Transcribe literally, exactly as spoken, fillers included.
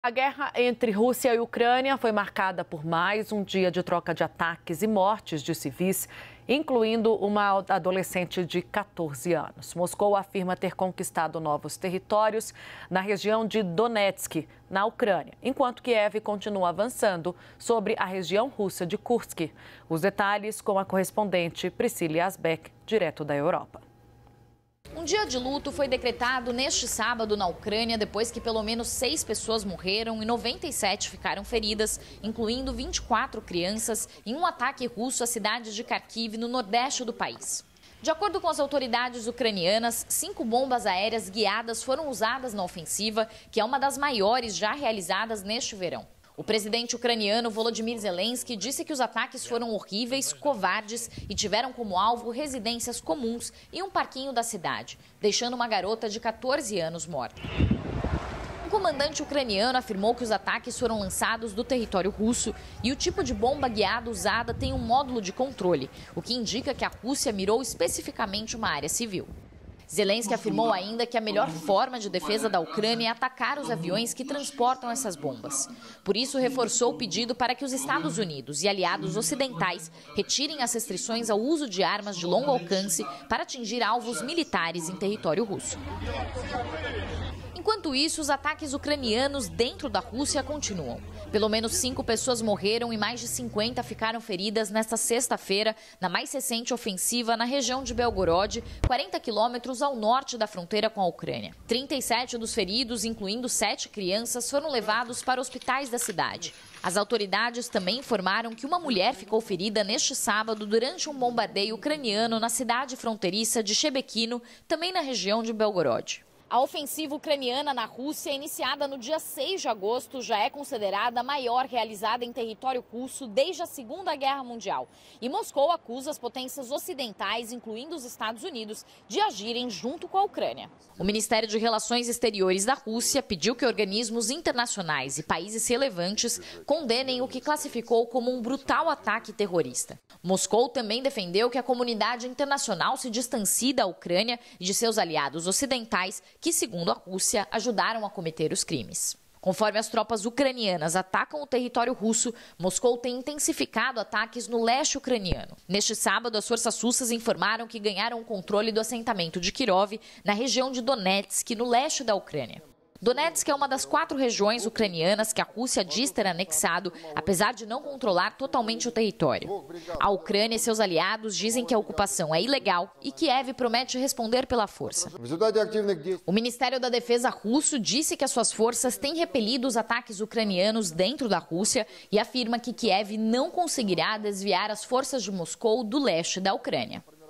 A guerra entre Rússia e Ucrânia foi marcada por mais um dia de troca de ataques e mortes de civis, incluindo uma adolescente de quatorze anos. Moscou afirma ter conquistado novos territórios na região de Donetsk, na Ucrânia, enquanto Kiev continua avançando sobre a região russa de Kursk. Os detalhes com a correspondente Priscila Asbeck, direto da Europa. Um dia de luto foi decretado neste sábado na Ucrânia, depois que pelo menos seis pessoas morreram e noventa e sete ficaram feridas, incluindo vinte e quatro crianças, em um ataque russo à cidade de Kharkiv, no nordeste do país. De acordo com as autoridades ucranianas, cinco bombas aéreas guiadas foram usadas na ofensiva, que é uma das maiores já realizadas neste verão. O presidente ucraniano Volodymyr Zelensky disse que os ataques foram horríveis, covardes e tiveram como alvo residências comuns e um parquinho da cidade, deixando uma garota de quatorze anos morta. O comandante ucraniano afirmou que os ataques foram lançados do território russo e o tipo de bomba guiada usada tem um módulo de controle, o que indica que a Rússia mirou especificamente uma área civil. Zelensky afirmou ainda que a melhor forma de defesa da Ucrânia é atacar os aviões que transportam essas bombas. Por isso, reforçou o pedido para que os Estados Unidos e aliados ocidentais retirem as restrições ao uso de armas de longo alcance para atingir alvos militares em território russo. Enquanto isso, os ataques ucranianos dentro da Rússia continuam. Pelo menos cinco pessoas morreram e mais de cinquenta ficaram feridas nesta sexta-feira, na mais recente ofensiva na região de Belgorod, quarenta quilômetros ao norte da fronteira com a Ucrânia. trinta e sete dos feridos, incluindo sete crianças, foram levados para hospitais da cidade. As autoridades também informaram que uma mulher ficou ferida neste sábado durante um bombardeio ucraniano na cidade fronteiriça de Shebekino, também na região de Belgorod. A ofensiva ucraniana na Rússia, iniciada no dia seis de agosto, já é considerada a maior realizada em território russo desde a Segunda Guerra Mundial. E Moscou acusa as potências ocidentais, incluindo os Estados Unidos, de agirem junto com a Ucrânia. O Ministério de Relações Exteriores da Rússia pediu que organismos internacionais e países relevantes condenem o que classificou como um brutal ataque terrorista. Moscou também defendeu que a comunidade internacional se distancie da Ucrânia e de seus aliados ocidentais, que, segundo a Rússia, ajudaram a cometer os crimes. Conforme as tropas ucranianas atacam o território russo, Moscou tem intensificado ataques no leste ucraniano. Neste sábado, as forças russas informaram que ganharam o controle do assentamento de Kirov, na região de Donetsk, no leste da Ucrânia. Donetsk é uma das quatro regiões ucranianas que a Rússia diz ter anexado, apesar de não controlar totalmente o território. A Ucrânia e seus aliados dizem que a ocupação é ilegal e Kiev promete responder pela força. O Ministério da Defesa russo disse que as suas forças têm repelido os ataques ucranianos dentro da Rússia e afirma que Kiev não conseguirá desviar as forças de Moscou do leste da Ucrânia.